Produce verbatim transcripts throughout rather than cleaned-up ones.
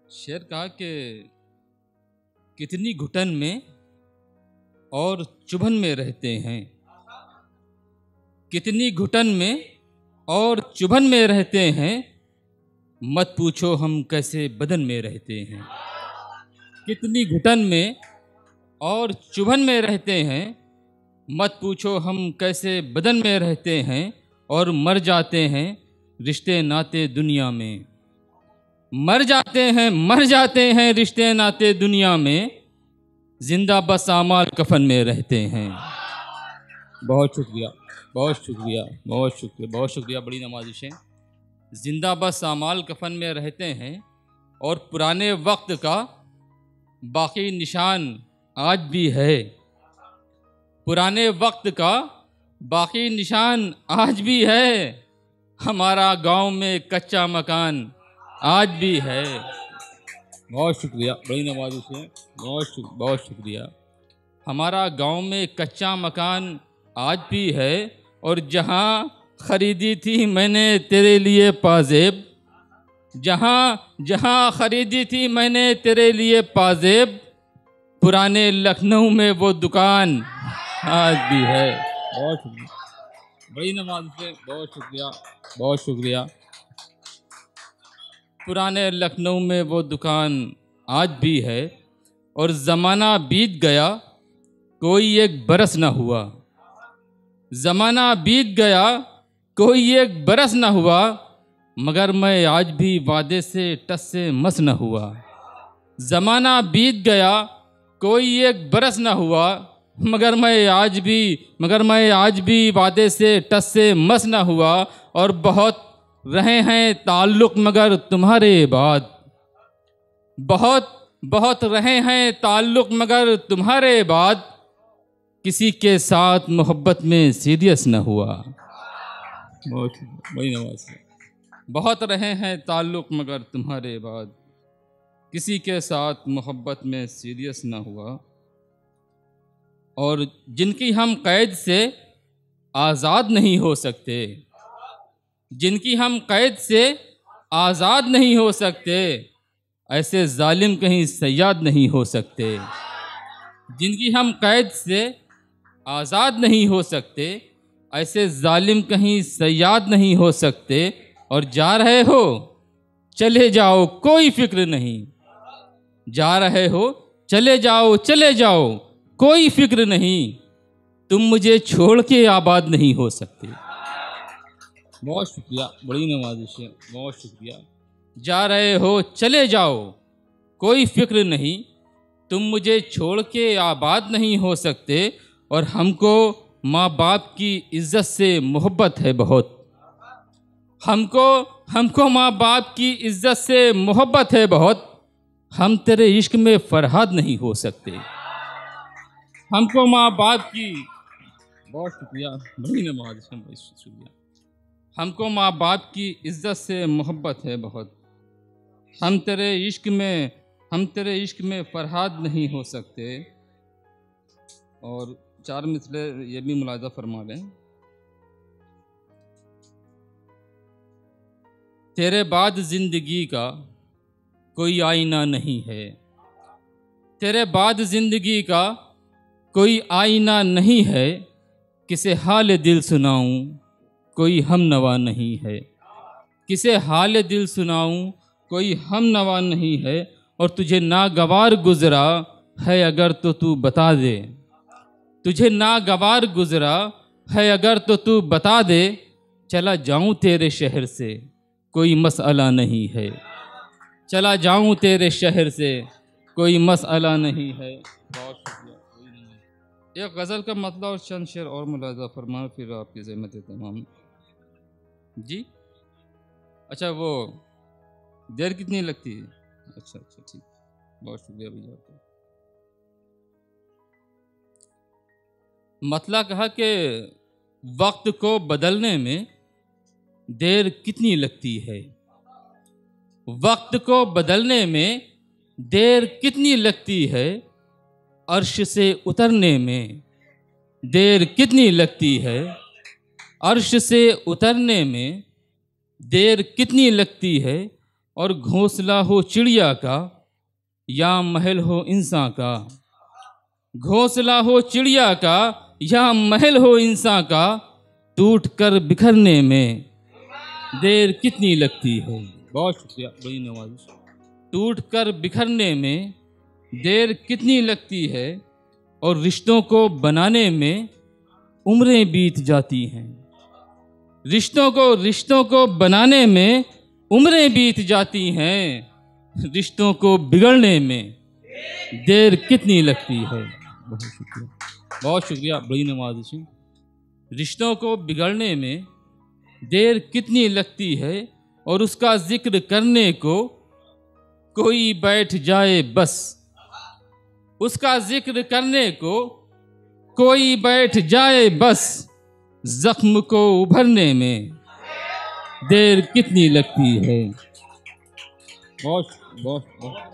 शेर कहा कि कितनी घुटन में और चुभन में रहते हैं, कितनी घुटन में और चुभन में रहते हैं, मत पूछो हम कैसे बदन में रहते हैं। कितनी घुटन में और चुभन में रहते हैं, मत पूछो हम कैसे बदन में रहते हैं, और मर जाते हैं रिश्ते नाते दुनिया में। मर जाते हैं मर जाते हैं रिश्ते नाते दुनिया में, जिंदा बस आमाल कफन में रहते हैं। बहुत शुक्रिया बहुत शुक्रिया बहुत शुक्रिया बहुत शुक्रिया बड़ी नवाजिशें। जिंदा बस आमाल कफन में रहते हैं, और पुराने वक्त का बाकी निशान आज भी है। पुराने वक्त का बाकी निशान आज भी है, हमारा गांव में कच्चा मकान आज भी है। बहुत शुक्रिया बड़ी नवाजिशें, बहुत शुक, बहुत शुक्रिया। हमारा गांव में कच्चा मकान आज भी है, और जहां ख़रीदी थी मैंने तेरे लिए पाजेब, जहां जहां ख़रीदी थी मैंने तेरे लिए पाजेब, पुराने लखनऊ में वो दुकान आज भी है। बहुत शुक्रिया बड़ी नवाजिशें, बहुत शुक्रिया बहुत शुक्रिया। पुराने लखनऊ में वो दुकान आज भी है, और ज़माना बीत गया कोई एक बरस न हुआ। ज़माना बीत गया कोई एक बरस न हुआ, मगर मैं आज भी वादे से टस से मस न हुआ। ज़माना बीत गया कोई एक बरस न हुआ, मगर मैं आज भी मगर मैं आज भी वादे से टस से मस न हुआ। और बहुत रहे हैं ताल्लुक़ मगर तुम्हारे बाद, बहुत बहुत रहे हैं ताल्लुक़ मगर तुम्हारे बाद, किसी के साथ मोहब्बत में सीरियस न हुआ। बहुत बड़ी नवाज। बहुत रहे हैं ताल्लुक़ मगर तुम्हारे बाद, किसी के साथ मोहब्बत में सीरियस न हुआ। और जिनकी हम कैद से आज़ाद नहीं हो सकते, जिनकी हम कैद से आज़ाद नहीं हो सकते, ऐसे जालिम कहीं सयाद नहीं हो सकते। जिनकी हम कैद से आज़ाद नहीं हो सकते, ऐसे जालिम कहीं सयाद नहीं हो सकते। और जा रहे हो चले जाओ कोई फिक्र नहीं, जा रहे हो चले जाओ चले जाओ कोई फिक्र नहीं, तुम मुझे छोड़ के आबाद नहीं हो सकते। बहुत शुक्रिया बड़ी नवाजिशें, बहुत शुक्रिया। जा रहे हो चले जाओ कोई फिक्र नहीं, तुम मुझे छोड़ के आबाद नहीं हो सकते। और हमको माँ बाप की इज़्ज़त से मोहब्बत है बहुत, हमको हमको माँ बाप की इज़्ज़त से मोहब्बत है बहुत, हम तेरे इश्क में फरहाद नहीं हो सकते। हमको माँ बाप की बहुत शुक्रिया बड़ी नवाजिशें, बहुत शुक्रिया। हमको माँ बाप की इज़्ज़त से मोहब्बत है बहुत, हम तेरे इश्क में हम तेरे इश्क में फरहाद नहीं हो सकते। और चार मिसले ये भी मुलाज़ा फरमा लें। तेरे बाद ज़िंदगी का कोई आईना नहीं है, तेरे बाद ज़िंदगी का कोई आईना नहीं है, किसे हाल दिल सुनाऊं कोई हम नवा नहीं है, किसे हाल दिल सुनाऊं कोई हम नवा नहीं है। और तुझे नागवार गुज़रा है अगर तो तू बता दे, तुझे नागवार गुज़रा है अगर तो तू बता दे, चला जाऊं तेरे शहर से कोई मसला नहीं है, चला जाऊं तेरे शहर से कोई मसला नहीं है। बहुत शुक्रिया। एक गज़ल का मतलब और चंद शेर और मुलाज़ा फरमा, फिर आपकी ज़हमत तमाम जी। अच्छा, वो देर कितनी लगती है? अच्छा अच्छा ठीक, बहुत शुक्रिया भैया आपका। मतलब कहा कि वक्त को बदलने में देर कितनी लगती है, वक्त को बदलने में देर कितनी लगती है, अर्श से उतरने में देर कितनी लगती है, अर्श से उतरने में देर कितनी लगती है। और घोंसला हो चिड़िया का या महल हो इंसान का। घोंसला हो चिड़िया का या महल हो इंसान का, टूट कर बिखरने में देर कितनी लगती है। बहुत शुक्रिया, बड़ी नवाजिश। टूट कर बिखरने में देर कितनी लगती है, और रिश्तों को बनाने में उम्रें बीत जाती हैं। रिश्तों को रिश्तों को बनाने में उम्रें बीत जाती हैं, रिश्तों को बिगड़ने में देर कितनी लगती है। बहुत शुक्रिया, बहुत शुक्रिया, बड़ी नवाजिश। रिश्तों को बिगड़ने में देर कितनी लगती है, और उसका जिक्र करने को कोई बैठ जाए बस। उसका जिक्र करने को कोई बैठ जाए बस, जख्म को उभरने में देर कितनी लगती है। बहुत बहुत बहुत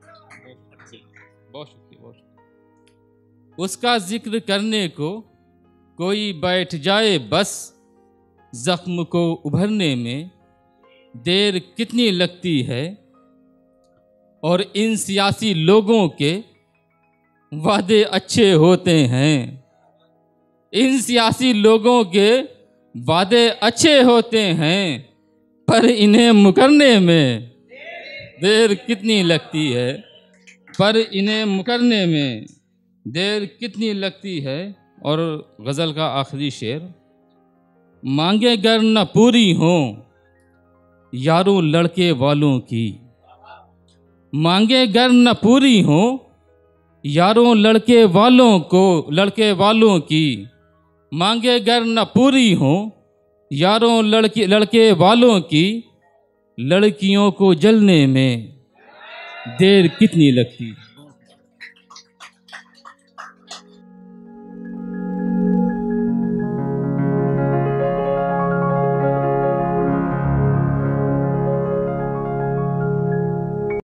बहुत शुक्रिया। उसका जिक्र करने को कोई बैठ जाए बस, जख्म को उभरने में देर कितनी लगती है। और इन सियासी लोगों के वादे अच्छे होते हैं। इन सियासी लोगों के वादे अच्छे होते हैं, पर इन्हें मुकरने में देर कितनी लगती है। पर इन्हें मुकरने में देर कितनी लगती है। और गज़ल का आखिरी शेर, मांगे गर न पूरी हों यारों लड़के वालों की। मांगे गर न पूरी हों यारों लड़के वालों को लड़के वालों की। मांगे गर न पूरी हों यारों लड़के लड़के वालों की, लड़कियों को जलने में देर कितनी लगती है।